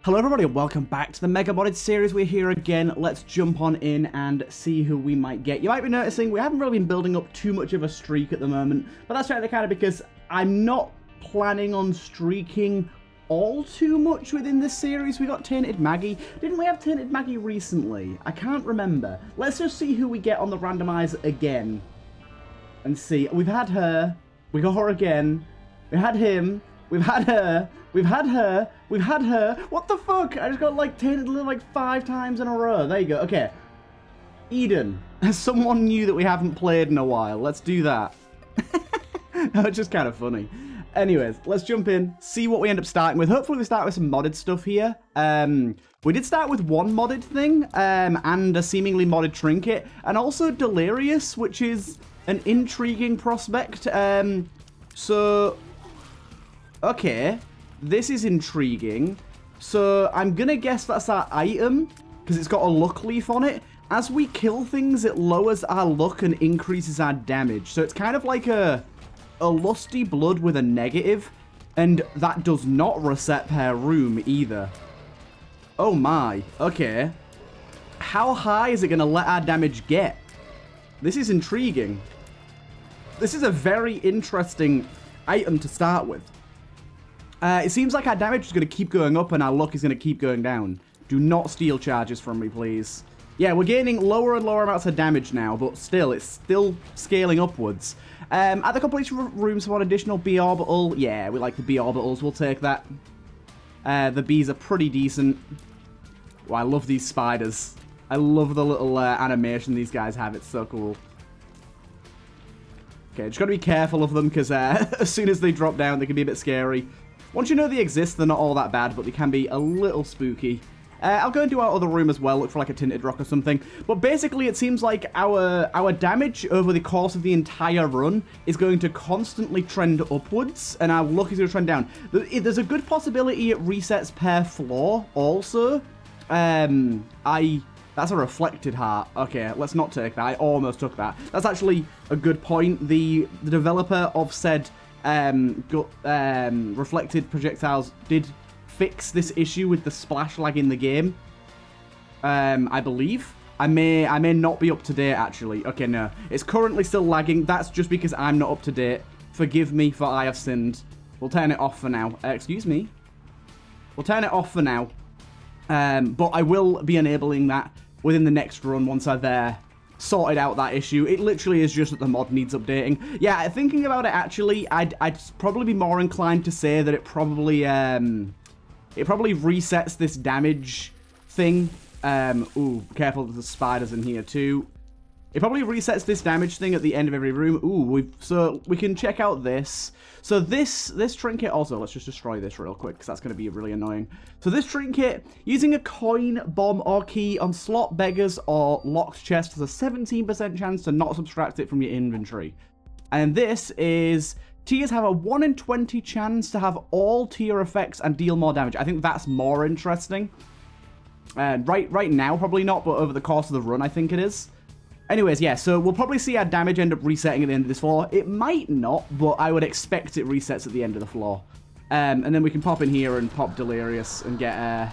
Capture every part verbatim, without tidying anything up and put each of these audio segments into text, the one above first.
Hello everybody and welcome back to the Mega Modded series. We're here again. Let's jump on in and see who we might get. You might be noticing we haven't really been building up too much of a streak at the moment, but that's kind of because I'm not planning on streaking all too much within this series. We got Tainted Maggie. Didn't we have Tainted Maggie recently? I can't remember. Let's just see who we get on the randomizer again and see. We've had her. We got her again. We had him. We've had her. We've had her. We've had her. What the fuck? I just got like tainted like five times in a row. There you go. Okay. Eden. Someone new that we haven't played in a while. Let's do that. It's just kind of funny. Anyways, let's jump in, see what we end up starting with. Hopefully we start with some modded stuff here. Um, we did start with one modded thing um, and a seemingly modded trinket. And also Delirious, which is an intriguing prospect. Um, so... Okay, this is intriguing. So I'm gonna guess that's our item because it's got a luck leaf on it. As we kill things, it lowers our luck and increases our damage. So it's kind of like a a lusty blood with a negative, and that does not reset per room either. Oh my, okay. How high is it gonna let our damage get? This is intriguing. This is a very interesting item to start with. Uh, it seems like our damage is going to keep going up and our luck is going to keep going down. Do not steal charges from me, please. Yeah, we're gaining lower and lower amounts of damage now, but still, it's still scaling upwards. Um, at the completion rooms for an additional B orbital. Yeah, we like the B orbitals. We'll take that. Uh, the Bs are pretty decent. Oh, I love these spiders. I love the little uh, animation these guys have. It's so cool. Okay, just got to be careful of them because uh, as soon as they drop down, they can be a bit scary. Once you know they exist, they're not all that bad, but they can be a little spooky. Uh, I'll go into our other room as well, look for like a tinted rock or something. But basically, it seems like our our damage over the course of the entire run is going to constantly trend upwards, and our luck is going to trend down. There's a good possibility it resets per floor also. Um, I... That's a reflected heart. Okay, let's not take that. I almost took that. That's actually a good point. The, the developer of said... Um, got, um, reflected projectiles did fix this issue with the splash lag in the game. Um, I believe. I may, I may not be up to date actually. Okay, no, it's currently still lagging. That's just because I'm not up to date. Forgive me for I have sinned. We'll turn it off for now. Uh, excuse me. We'll turn it off for now. Um, but I will be enabling that within the next run once I've uh, sorted out that issue. It literally is just that the mod needs updating. Yeah, thinking about it actually, I'd, I'd probably be more inclined to say that it probably um, it probably resets this damage thing. Um, ooh, careful, there's spiders in here too. It probably resets this damage thing at the end of every room. Ooh, we've so we can check out this. So this this trinket also, let's just destroy this real quick because that's going to be really annoying. So this trinket, using a coin, bomb, or key on slot, beggars, or locked chest has a seventeen percent chance to not subtract it from your inventory. And this is, tiers have a one in twenty chance to have all tier effects and deal more damage. I think that's more interesting. Uh, right, right now, probably not, but over the course of the run, I think it is. Anyways, yeah, so we'll probably see our damage end up resetting at the end of this floor. It might not, but I would expect it resets at the end of the floor. Um, and then we can pop in here and pop Delirious and get uh,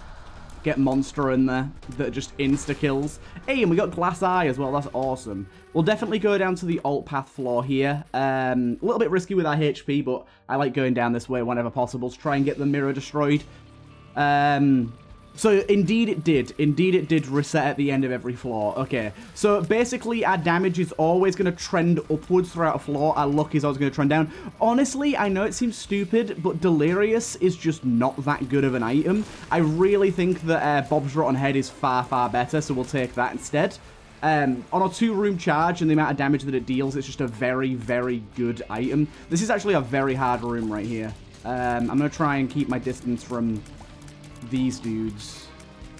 get Monster in there that just insta-kills. Hey, and we got Glass Eye as well. That's awesome. We'll definitely go down to the alt path floor here. Um, a little bit risky with our H P, but I like going down this way whenever possible to try and get the mirror destroyed. Um... So, indeed it did. Indeed it did reset at the end of every floor. Okay, so basically our damage is always going to trend upwards throughout a floor. Our luck is always going to trend down. Honestly, I know it seems stupid, but Delirious is just not that good of an item. I really think that uh, Bob's Rotten Head is far, far better, so we'll take that instead. Um, on a two-room charge and the amount of damage that it deals, it's just a very, very good item. This is actually a very hard room right here. Um, I'm going to try and keep my distance from these dudes.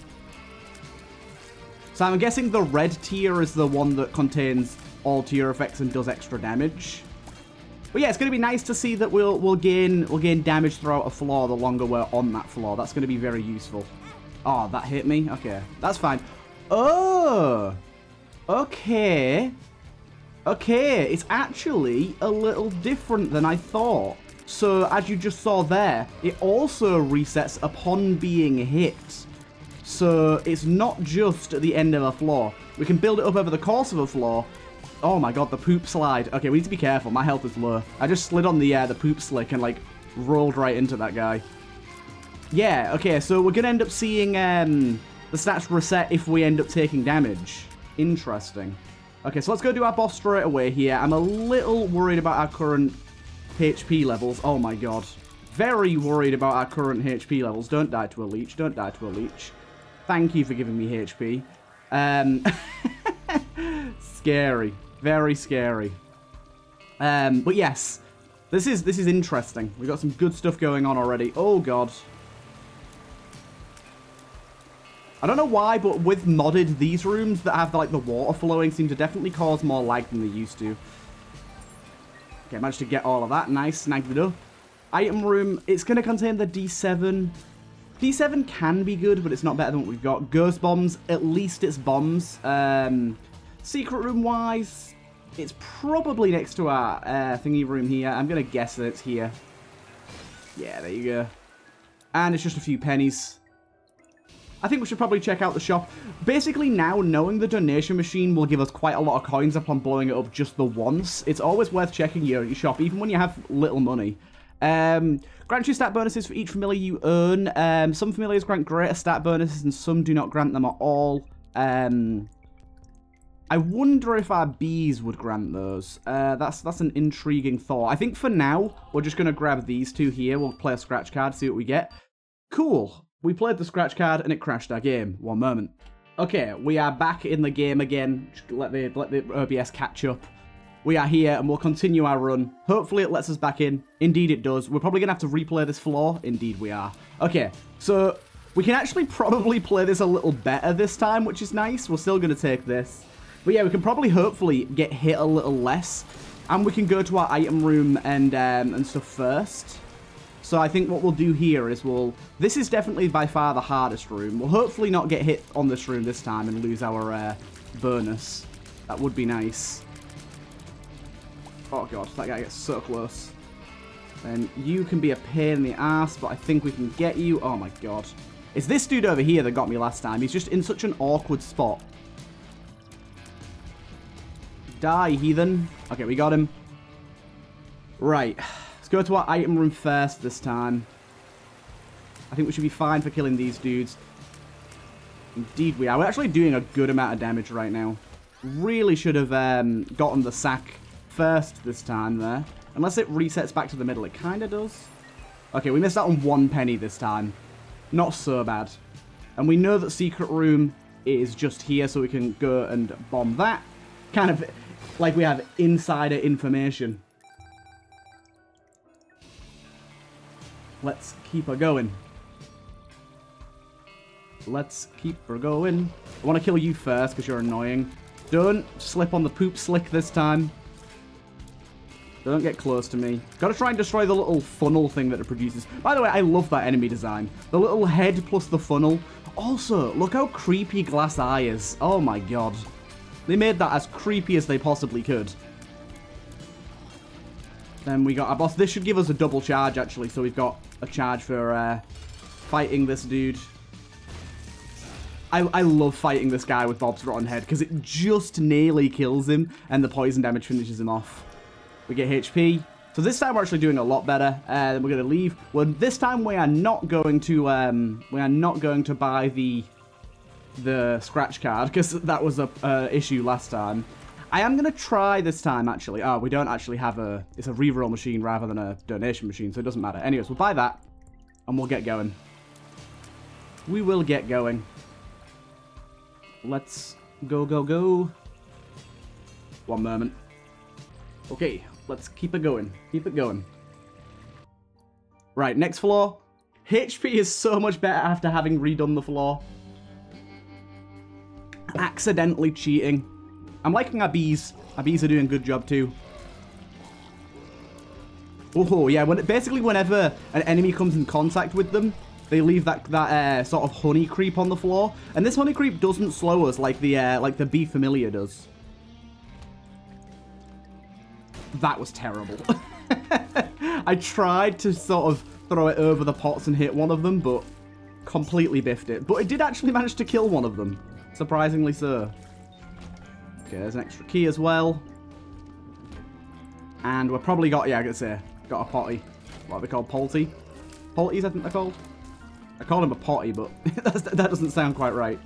So I'm guessing the red tier is the one that contains all tier effects and does extra damage. But yeah, it's going to be nice to see that we'll we'll gain we'll gain damage throughout a floor the longer we're on that floor. That's going to be very useful. Oh, that hit me. Okay, that's fine. Oh, okay, okay. It's actually a little different than I thought. So, as you just saw there, it also resets upon being hit. So, it's not just at the end of a floor. We can build it up over the course of a floor. Oh my god, the poop slide. Okay, we need to be careful. My health is low. I just slid on the, uh, the poop slick and, like, rolled right into that guy. Yeah, okay, so we're going to end up seeing um, the stats reset if we end up taking damage. Interesting. Okay, so let's go do our boss straight away here. I'm a little worried about our current H P levels. Oh my god. Very worried about our current H P levels. Don't die to a leech. Don't die to a leech. Thank you for giving me H P. Um, scary. Very scary. Um, but yes, this is this is interesting. We've got some good stuff going on already. Oh god. I don't know why, but with modded, these rooms that have like the water flowing seem to definitely cause more lag than they used to. Okay, I managed to get all of that. Nice, snagged it up. Item room, it's going to contain the D seven. D seven can be good, but it's not better than what we've got. Ghost bombs, at least it's bombs. Um, secret room-wise, it's probably next to our uh, thingy room here. I'm going to guess that it's here. Yeah, there you go. And it's just a few pennies. I think we should probably check out the shop. Basically now, knowing the donation machine will give us quite a lot of coins upon blowing it up just the once. It's always worth checking your, your shop, even when you have little money. Um, grant you stat bonuses for each familiar you earn. Um, some familiars grant greater stat bonuses and some do not grant them at all. Um, I wonder if our bees would grant those. Uh, that's, that's an intriguing thought. I think for now, we're just going to grab these two here. We'll play a scratch card, see what we get. Cool. We played the scratch card and it crashed our game. One moment. Okay, we are back in the game again. Just let the, let the O B S catch up. We are here and we'll continue our run. Hopefully it lets us back in. Indeed it does. We're probably going to have to replay this floor. Indeed we are. Okay, so we can actually probably play this a little better this time, which is nice. We're still going to take this. But yeah, we can probably hopefully get hit a little less. And we can go to our item room and, um, and stuff first. So I think what we'll do here is we'll... This is definitely by far the hardest room. We'll hopefully not get hit on this room this time and lose our uh, bonus. That would be nice. Oh god, that guy gets so close. And you can be a pain in the ass, but I think we can get you. Oh my god. It's this dude over here that got me last time. He's just in such an awkward spot. Die, heathen. Okay, we got him. Right. Go to our item room first this time. I think we should be fine for killing these dudes. Indeed we are. We're actually doing a good amount of damage right now. Really should have um, gotten the sack first this time there. Unless it resets back to the middle. It kind of does. Okay, we missed out on one penny this time. Not so bad. And we know that secret room is just here, so we can go and bomb that. Kind of like we have insider information. Let's keep her going. Let's keep her going. I want to kill you first because you're annoying. Don't slip on the poop slick this time. Don't get close to me. Gotta try and destroy the little funnel thing that it produces. By the way, I love that enemy design. The little head plus the funnel. Also, look how creepy Glass Eye is. Oh my god. They made that as creepy as they possibly could. Then we got our boss. This should give us a double charge, actually. So we've got a charge for uh, fighting this dude. I, I love fighting this guy with Bob's Rotten Head because it just nearly kills him and the poison damage finishes him off. We get H P. So this time we're actually doing a lot better. Uh, then we're going to leave. Well, this time we are not going to um, we are not going to buy the the scratch card because that was a uh, issue last time. I am going to try this time, actually. Oh, we don't actually have a... It's a reroll machine rather than a donation machine, so it doesn't matter. Anyways, we'll buy that, and we'll get going. We will get going. Let's go, go, go. One moment. Okay, let's keep it going. Keep it going. Right, next floor. H P is so much better after having redone the floor. Accidentally cheating. I'm liking our bees. Our bees are doing a good job too. Oh, yeah. When, basically, whenever an enemy comes in contact with them, they leave that that uh, sort of honey creep on the floor. And this honey creep doesn't slow us like the uh, like the bee familiar does. That was terrible. I tried to sort of throw it over the pots and hit one of them, but completely biffed it. But it did actually manage to kill one of them. Surprisingly so. Okay, there's an extra key as well. And we've probably got, yeah, I gotta say, got a potty. What are they called? Polty? Polties, I think they're called. I called him a potty, but that doesn't sound quite right.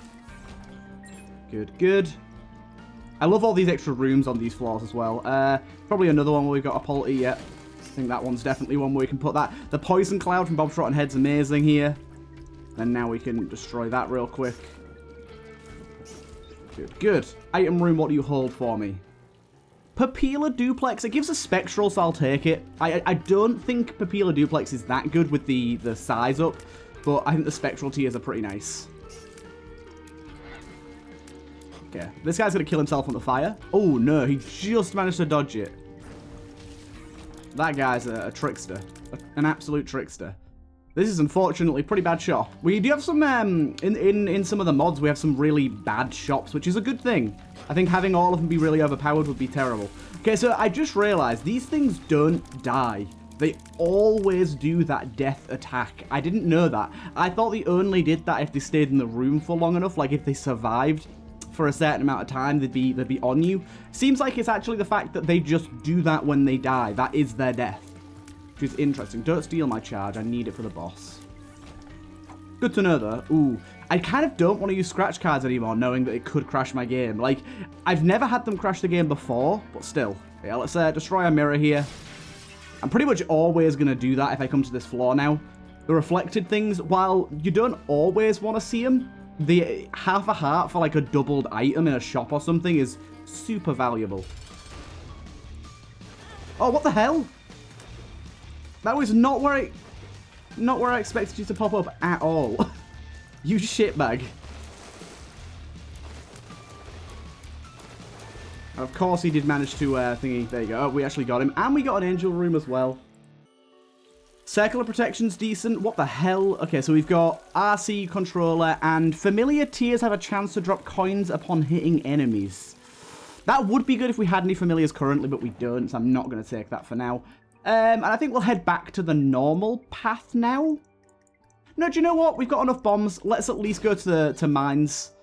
Good, good. I love all these extra rooms on these floors as well. Uh, probably another one where we've got a polty, yeah. I think that one's definitely one where we can put that. The poison cloud from Bob's Rotten Head's amazing here. And now we can destroy that real quick. Good, good. Item room, what do you hold for me? Papilla Duplex. It gives a spectral, so I'll take it. I, I don't think Papilla Duplex is that good with the, the size up, but I think the spectral tiers are pretty nice. Okay, this guy's going to kill himself on the fire. Oh, no, he just managed to dodge it. That guy's a, a trickster. A, an absolute trickster. This is unfortunately a pretty bad shop. We do have some, um, in, in, in some of the mods, we have some really bad shops, which is a good thing. I think having all of them be really overpowered would be terrible. Okay, so I just realized these things don't die. They always do that death attack. I didn't know that. I thought they only did that if they stayed in the room for long enough, like if they survived for a certain amount of time, they'd be, they'd be on you. Seems like it's actually the fact that they just do that when they die. That is their death. Which is interesting. Don't steal my charge. I need it for the boss. Good to know, though. Ooh. I kind of don't want to use scratch cards anymore, knowing that it could crash my game. Like, I've never had them crash the game before, but still. Yeah, let's uh, destroy a mirror here. I'm pretty much always going to do that if I come to this floor now. The reflected things, while you don't always want to see them, the half a heart for like a doubled item in a shop or something is super valuable. Oh, what the hell? That was not where I, not where I expected you to pop up at all. You shitbag. Of course he did manage to, uh, thingy. There you go. Oh, we actually got him. And we got an angel room as well. Circle of Protection's decent. What the hell? Okay, so we've got R C controller and familiar tiers have a chance to drop coins upon hitting enemies. That would be good if we had any familiars currently, but we don't, so I'm not going to take that for now. Um, and I think we'll head back to the normal path now. No, do you know what? We've got enough bombs. Let's at least go to the to mines.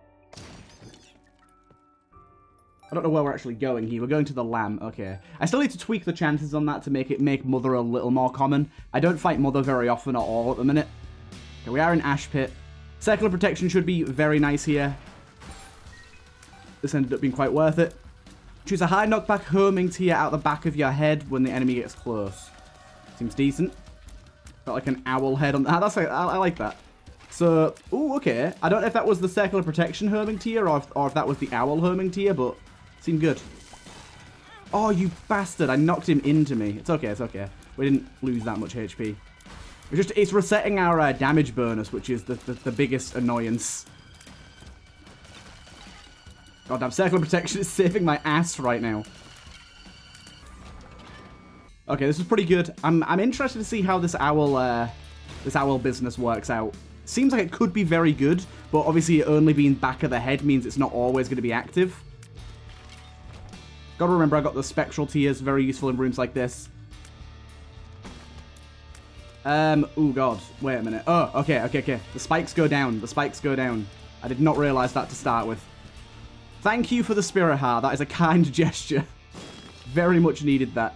I don't know where we're actually going here. We're going to the lamb. Okay. I still need to tweak the chances on that to make it make Mother a little more common. I don't fight Mother very often at all at the minute. Okay, we are in Ash Pit. Circle of Protection should be very nice here. This ended up being quite worth it. Choose a high knockback homing tier out the back of your head when the enemy gets close. Seems decent. Got like an owl head on that. That's like, I, I like that. So, ooh, okay. I don't know if that was the Circle of Protection homing tier or if, or if that was the owl homing tier, but seemed good. Oh, you bastard. I knocked him into me. It's okay, it's okay. We didn't lose that much H P. It's just, it's resetting our uh, damage bonus, which is the, the, the biggest annoyance. Goddamn, Circle of Protection is saving my ass right now. Okay, this is pretty good. I'm, I'm interested to see how this owl, uh, this owl business works out. Seems like it could be very good, but obviously only being back of the head means it's not always going to be active. Gotta remember, I got the spectral tiers, very useful in rooms like this. Um, oh god, wait a minute. Oh, okay, okay, okay. The spikes go down, the spikes go down. I did not realize that to start with. Thank you for the spirit heart, that is a kind gesture. Very much needed that.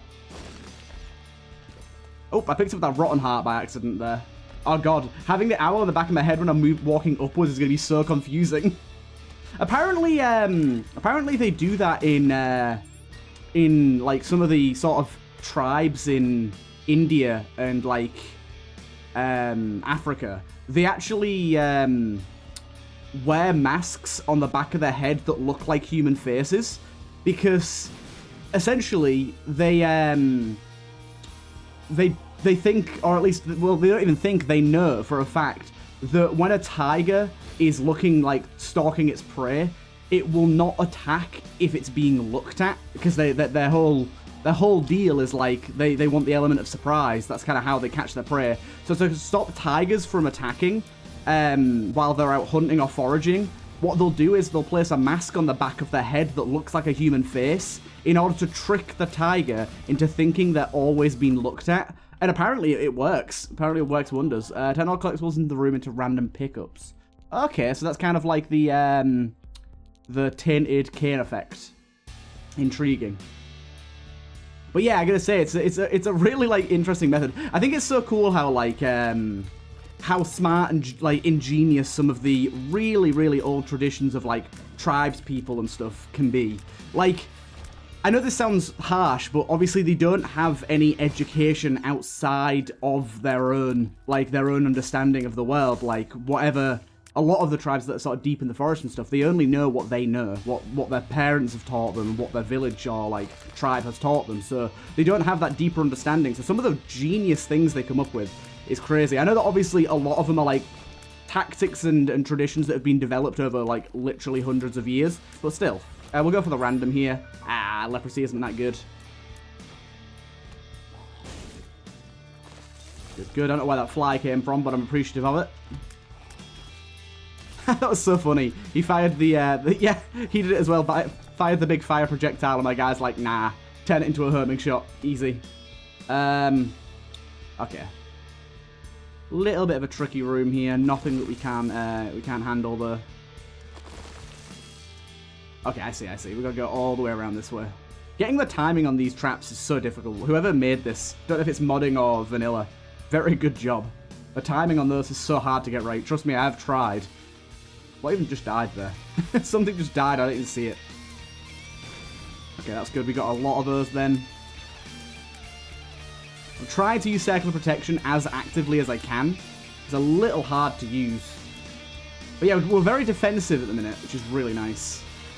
Oh, I picked up that rotten heart by accident there. Oh god, having the owl in the back of my head when I'm move, walking upwards is going to be so confusing. Apparently, um, apparently they do that in, uh, in, like, some of the sort of tribes in India and, like, um, Africa. They actually, um, wear masks on the back of their head that look like human faces because, essentially, they, um, they, they think, or at least, well, they don't even think, they know for a fact that when a tiger is looking like stalking its prey, it will not attack if it's being looked at because they, they their whole their whole deal is like they they want the element of surprise. That's kind of how they catch their prey. So to stop tigers from attacking um, while they're out hunting or foraging, what they'll do is they'll place a mask on the back of their head that looks like a human face. in order to trick the tiger into thinking they're always being looked at. And apparently it works. Apparently it works wonders. Uh, turn all collectibles in the room into random pickups. Okay, so that's kind of like the um, the tainted cane effect. Intriguing. But yeah, I gotta say, it's a, it's a, it's a really, like, interesting method. I think it's so cool how, like, um, how smart and, like, ingenious some of the really, really old traditions of, like, tribes people and stuff can be. Like, I know this sounds harsh, but obviously they don't have any education outside of their own, like, their own understanding of the world. Like, whatever, a lot of the tribes that are sort of deep in the forest and stuff, they only know what they know, what, what their parents have taught them, what their village or, like, tribe has taught them. So they don't have that deeper understanding. So some of the genius things they come up with is crazy. I know that obviously a lot of them are, like, tactics and, and traditions that have been developed over, like, literally hundreds of years, but still. Uh, we'll go for the random here. Ah, leprosy isn't that good. Good, good. I don't know where that fly came from, but I'm appreciative of it. That was so funny. He fired the, uh, the, yeah, he did it as well, but fired the big fire projectile, and my guy's like, nah, turn it into a homing shot. Easy. Um, okay. Little bit of a tricky room here. Nothing that we can, uh, we can't handle the... Okay, I see, I see. We've got to go all the way around this way. Getting the timing on these traps is so difficult. Whoever made this, don't know if it's modding or vanilla, very good job. The timing on those is so hard to get right. Trust me, I've tried. What even just died there? Something just died, I didn't even see it. Okay, that's good. We got a lot of those then. I'm trying to use circular protection as actively as I can. It's a little hard to use. But yeah, we're very defensive at the minute, which is really nice.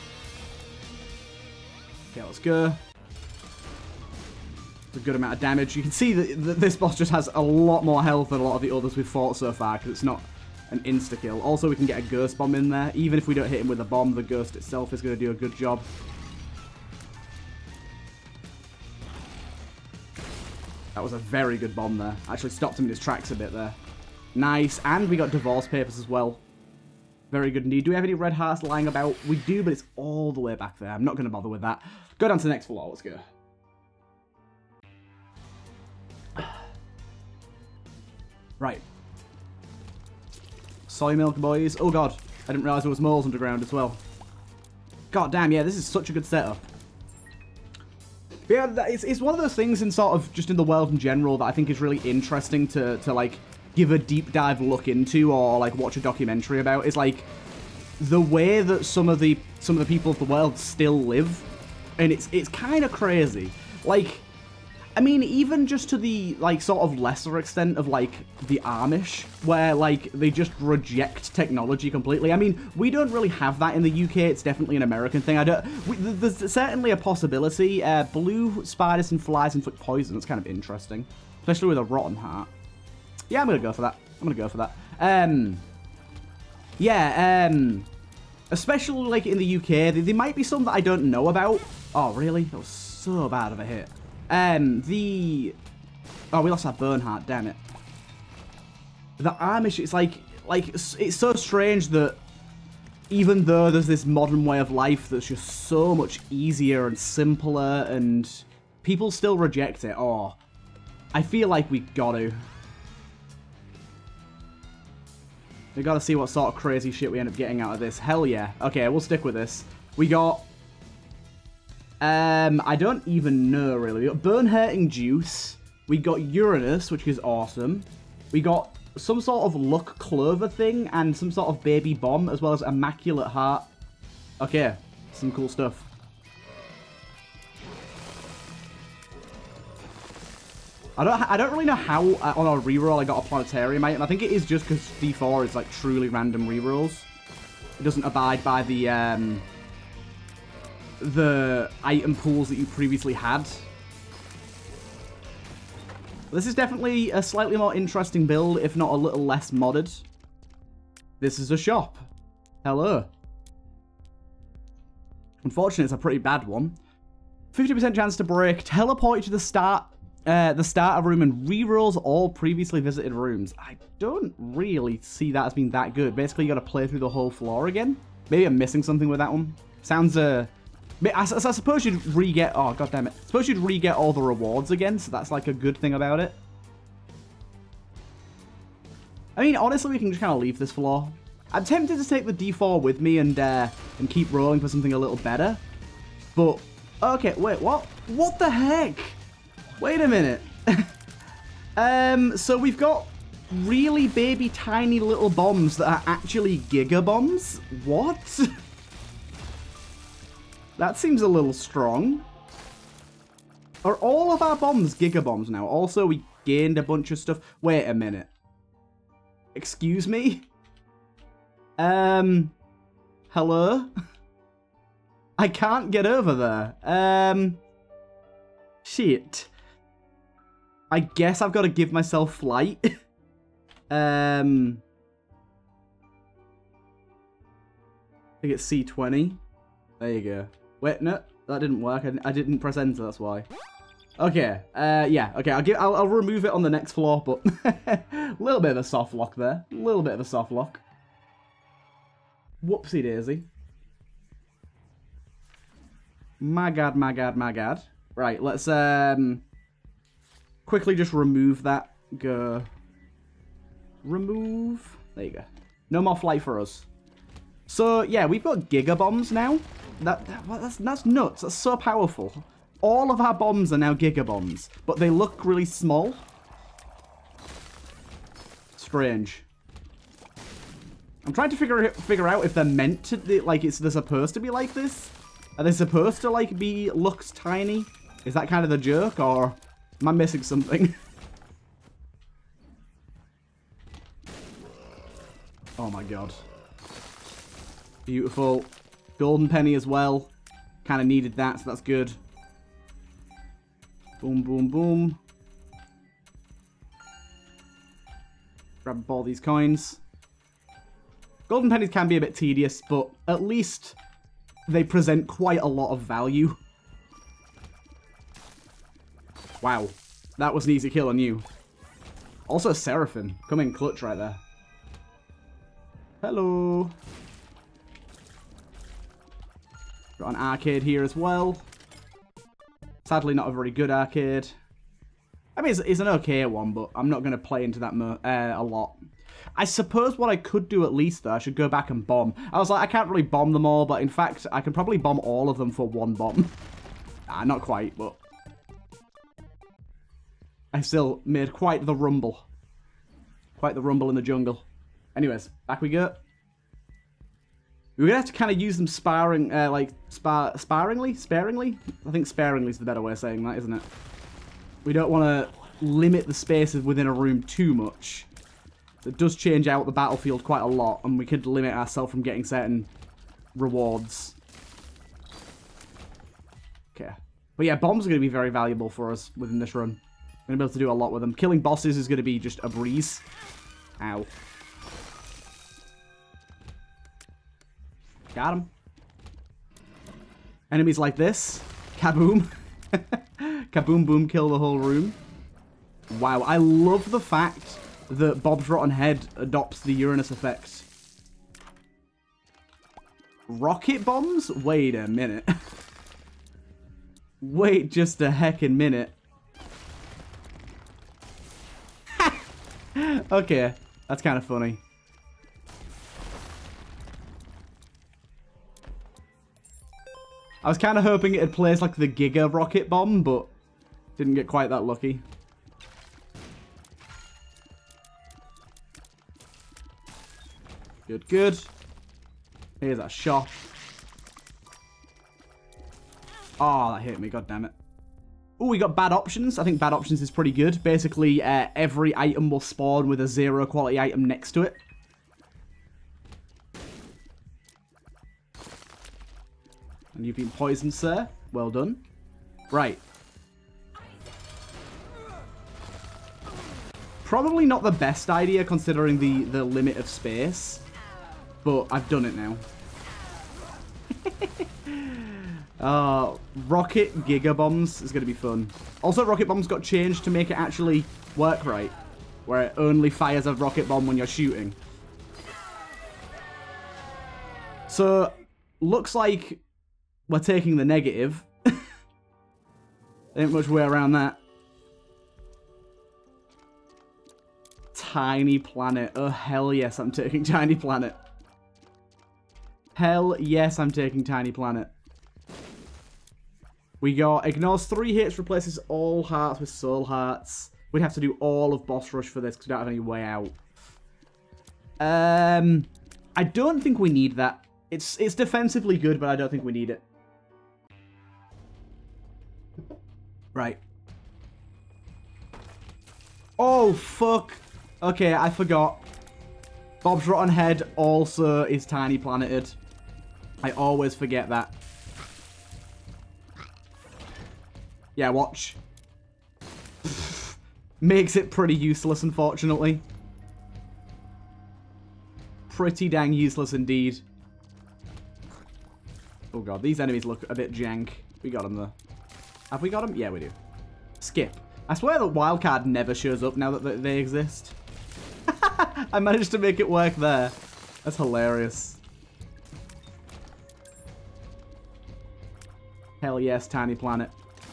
Okay, let's go. It's a good amount of damage. You can see that this boss just has a lot more health than a lot of the others we've fought so far, because it's not an insta-kill. Also, we can get a ghost bomb in there. Even if we don't hit him with a bomb, the ghost itself is going to do a good job. That was a very good bomb there. Actually stopped him in his tracks a bit there. Nice. And we got divorce papers as well. Very good indeed. Do we have any red hearts lying about? We do, but it's all the way back there. I'm not going to bother with that. Go down to the next floor. Let's go. Right. Soy milk, boys. Oh, God. I didn't realize there was moles underground as well. God damn, yeah, this is such a good setup. But yeah, it's, it's one of those things in sort of just in the world in general that I think is really interesting to, to like, give a deep dive look into or, like, watch a documentary about. Is, like, the way that some of the some of the people of the world still live. And it's, it's kind of crazy. Like... I mean, even just to the, like, sort of lesser extent of, like, the Amish, where, like, they just reject technology completely. I mean, we don't really have that in the U K. It's definitely an American thing. I don't... We, there's certainly a possibility. Uh, blue spiders and flies inflict poison. It's kind of interesting. Especially with a rotten heart. Yeah, I'm going to go for that. I'm going to go for that. Um... Yeah, um... especially, like, in the U K, there, there might be some that I don't know about. Oh, really? That was so bad of a hit. Um, the... Oh, we lost our Bernhardt, damn it. The Amish, it's like... Like, it's so strange that even though there's this modern way of life that's just so much easier and simpler, and people still reject it. Oh, I feel like we got to. We got to see what sort of crazy shit we end up getting out of this. Hell yeah. Okay, we'll stick with this. We got... Um, I don't even know, really. We got Bone-Hurting Juice. We got Uranus, which is awesome. We got some sort of Luck Clover thing and some sort of Baby Bomb, as well as Immaculate Heart. Okay, some cool stuff. I don't I don't really know how uh, on our reroll I got a Planetarium item. I think it is just because D four is like truly random rerolls. It doesn't abide by the... Um, the item pools that you previously had. This is definitely a slightly more interesting build, if not a little less modded. This is a shop. Hello. Unfortunately, it's a pretty bad one. fifty percent chance to break. Teleport you to the start, uh, the starter room and rerolls all previously visited rooms. I don't really see that as being that good. Basically, you got to play through the whole floor again. Maybe I'm missing something with that one. Sounds, uh... I, I, I suppose you'd re-get... Oh, god damn it. I suppose you'd re-get all the rewards again, so that's like a good thing about it. I mean, honestly, we can just kind of leave this floor. I'm tempted to take the D four with me and uh, and keep rolling for something a little better. But, okay, wait, what? What the heck? Wait a minute. um, so we've got really baby tiny little bombs that are actually giga bombs? What? That seems a little strong. Are all of our bombs giga bombs now? Also, we gained a bunch of stuff. Wait a minute. Excuse me? Um, hello? I can't get over there. Um, shit. I guess I've got to give myself flight. um, I think it's C twenty. There you go. Wait, no, that didn't work. I didn't, I didn't press enter, that's why. Okay, uh, yeah, okay, I'll, give, I'll, I'll remove it on the next floor, but a little bit of a soft lock there. A little bit of a soft lock. Whoopsie daisy. My god, my god, my god. Right, let's um quickly just remove that. Go. Remove. There you go. No more flight for us. So, yeah, we've got giga bombs now. That, that that's, that's nuts. That's so powerful. All of our bombs are now giga bombs, but they look really small. Strange. I'm trying to figure figure out if they're meant to, like, it's they're supposed to be like this. Are they supposed to, like, be looks tiny? Is that kind of the joke, or am I missing something? Oh my god. Beautiful. Golden penny as well. Kind of needed that, so that's good. Boom, boom, boom. Grab all these coins. Golden pennies can be a bit tedious, but at least they present quite a lot of value. Wow. That was an easy kill on you. Also, Seraphim. Come in clutch right there. Hello. Got an arcade here as well. Sadly, not a very good arcade. I mean, it's, it's an okay one, but I'm not going to play into that mo uh, a lot. I suppose what I could do at least, though, I should go back and bomb. I was like, I can't really bomb them all, but in fact, I can probably bomb all of them for one bomb. Ah, not quite, but I still made quite the rumble. Quite the rumble in the jungle. Anyways, back we go. We're gonna have to kind of use them sparring, uh, like, spar sparingly? Sparingly? I think sparingly is the better way of saying that, isn't it? We don't want to limit the spaces within a room too much. It does change out the battlefield quite a lot, and we could limit ourselves from getting certain rewards. Okay. But yeah, bombs are going to be very valuable for us within this run. We're going to be able to do a lot with them. Killing bosses is going to be just a breeze. Ow. Got him. Enemies like this. Kaboom. Kaboom boom, kill the whole room. Wow, I love the fact that Bob's Rotten Head adopts the Uranus effect. Rocket bombs? Wait a minute. Wait just a heckin' minute. Okay, that's kind of funny. I was kind of hoping it'd place like the Giga rocket bomb, but didn't get quite that lucky. Good, good. Here's a shot. Oh, that hit me, god damn it. Oh, we got bad options. I think bad options is pretty good. Basically, uh, every item will spawn with a zero quality item next to it. And you've been poisoned, sir. Well done. Right. Probably not the best idea considering the, the limit of space. But I've done it now. uh, rocket Giga Bombs is going to be fun. Also, Rocket Bombs got changed to make it actually work right. Where it only fires a rocket bomb when you're shooting. So, looks like we're taking the negative. Ain't much way around that. Tiny planet. Oh, hell yes, I'm taking tiny planet. Hell yes, I'm taking tiny planet. We got ignores three hits, replaces all hearts with soul hearts. We'd have to do all of boss rush for this because we don't have any way out. Um, I don't think we need that. It's it's defensively good, but I don't think we need it. Right. Oh, fuck. Okay, I forgot. Bob's Rotten Head also is tiny planeted. I always forget that. Yeah, watch. Makes it pretty useless, unfortunately. Pretty dang useless indeed. Oh god, these enemies look a bit jank. We got them though. Have we got them? Yeah, we do. Skip. I swear that wildcard never shows up now that they exist. I managed to make it work there. That's hilarious. Hell yes, tiny planet.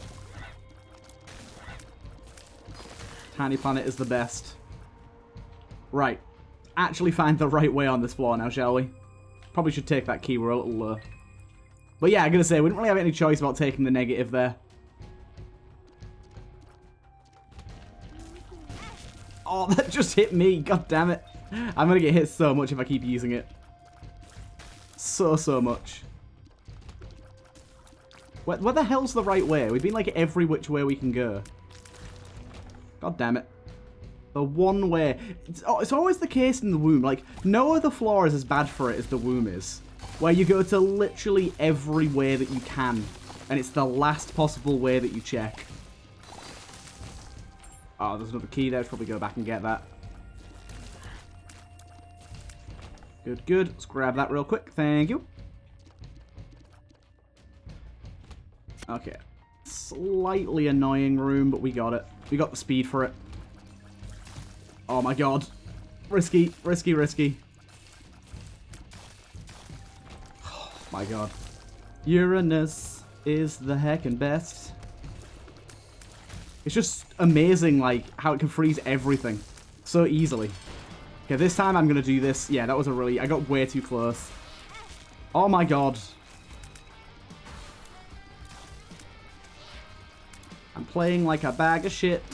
Tiny planet is the best. Right. Actually find the right way on this floor now, shall we? Probably should take that key. We're a little low. But yeah, I'm going to say, we didn't really have any choice about taking the negative there. Oh, that just hit me. God damn it. I'm going to get hit so much if I keep using it. So, so much. Where, where the hell's the right way? We've been like every which way we can go. God damn it. The one way. It's, oh, it's always the case in the womb. Like, no other floor is as bad for it as the womb is. Where you go to literally every way that you can. And it's the last possible way that you check. Oh, there's another key there. Let's probably go back and get that. Good, good. Let's grab that real quick. Thank you. Okay. Slightly annoying room, but we got it. We got the speed for it. Oh my god. Risky, risky, risky. Oh my god. Uranus is the heckin' best. It's just amazing, like, how it can freeze everything so easily. Okay, this time I'm going to do this. Yeah, that was a really... I got way too close. Oh my god. I'm playing like a bag of shit.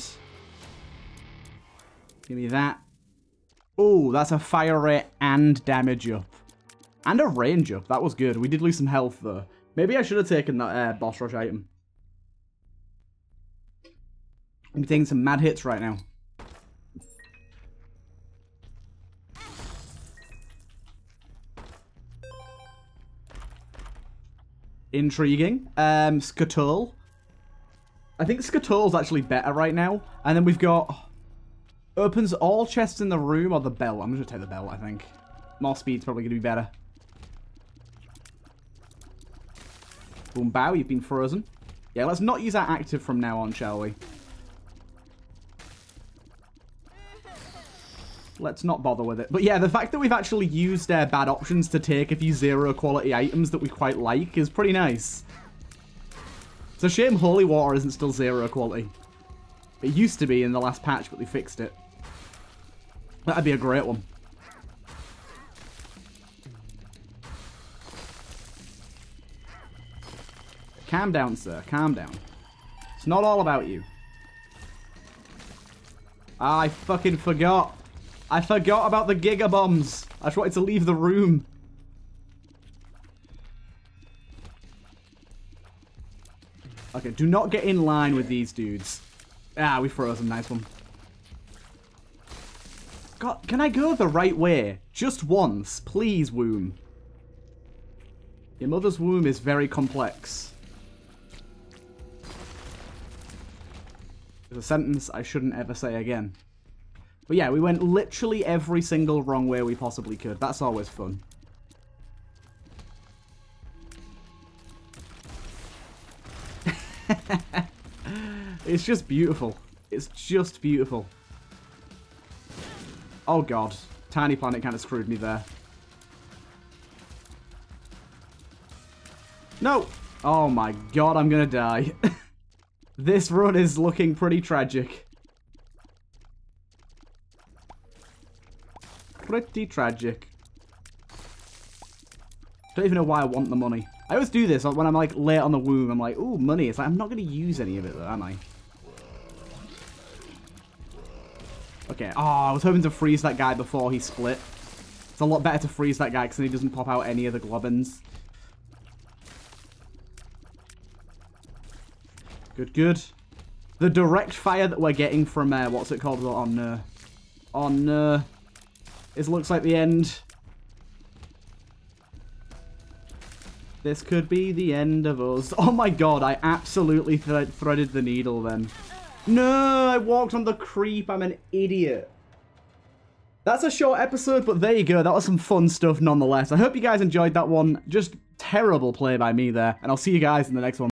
Give me that. Oh, that's a fire rate and damage up. And a range up. That was good. We did lose some health, though. Maybe I should have taken that uh, boss rush item. I'm taking some mad hits right now. Intriguing. Um, Scuttle. I think Scuttle's actually better right now. And then we've got... Opens all chests in the room, or the bell. I'm going to take the bell, I think. More speed's probably going to be better. Boom, bow, you've been frozen. Yeah, let's not use our active from now on, shall we? Let's not bother with it. But yeah, the fact that we've actually used uh, bad options to take a few zero quality items that we quite like is pretty nice. It's a shame Holy Water isn't still zero quality. It used to be in the last patch, but they fixed it. That'd be a great one. Calm down, sir. Calm down. It's not all about you. Ah, I fucking forgot. I forgot about the Giga Bombs. I just wanted to leave the room. Okay, do not get in line with these dudes. Ah, we froze them. Nice one. God, can I go the right way? Just once. Please, womb. Your mother's womb is very complex. It's a sentence I shouldn't ever say again. But yeah, we went literally every single wrong way we possibly could. That's always fun. It's just beautiful. It's just beautiful. Oh god. Tiny Planet kind of screwed me there. No! Oh my god, I'm gonna die. This run is looking pretty tragic. Pretty tragic. Don't even know why I want the money. I always do this when I'm like late on the womb. I'm like, ooh, money. It's like, I'm not going to use any of it though, am I? Okay. Oh, I was hoping to freeze that guy before he split. It's a lot better to freeze that guy because then he doesn't pop out any of the globins. Good, good. The direct fire that we're getting from, uh, what's it called? On, uh, on, uh, it looks like the end. This could be the end of us. Oh my god, I absolutely th threaded the needle then. No, I walked on the creep. I'm an idiot. That's a short episode, but there you go. That was some fun stuff nonetheless. I hope you guys enjoyed that one. Just terrible play by me there. And I'll see you guys in the next one.